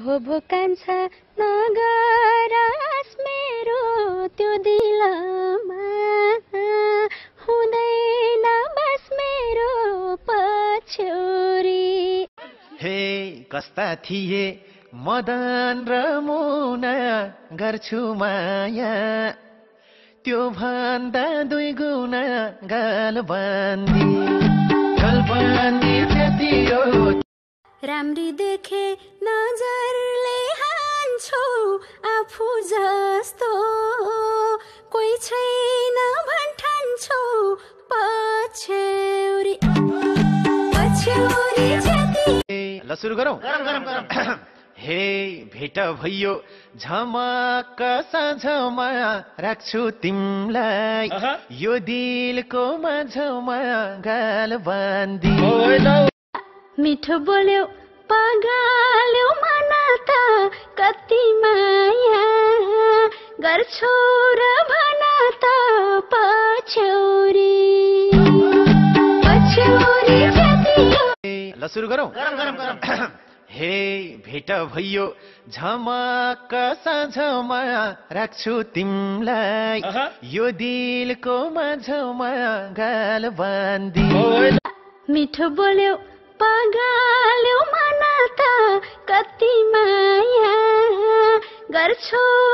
भो कान्छ नगरास मेरो त्यो दिलमा हुँदैन बस मेरो पछ्यौरी। हे कस्ता थिए मदन र मुना गर्छु माया त्यो भन्दा 2 गुना गालबन्दी जति हो। राम्री देखे नजरले हान्छौ आफू जस्तो कोही छैन भन्ठान्छौ पछ्यौरी पछ्यौरी जति। ल सुरु गरौँ। हे भेट भइयो झमक्क साँझमा राख्छु तिमलाई यो दिलको माझमा गालबन्दी। मिठो बोल्यो पगाल्यो मन त कति माया गर्छौ र भन त पछ्यौरी पछ्यौरी जति। ल सुरु गरौँ। हे भेट भइयो झमक्क साँझमा राख्छु तिमलाई यो दिलको माझमा गालबन्दी। मिठो बोल्यो पगाल्यो मन त कति माया गर्छौ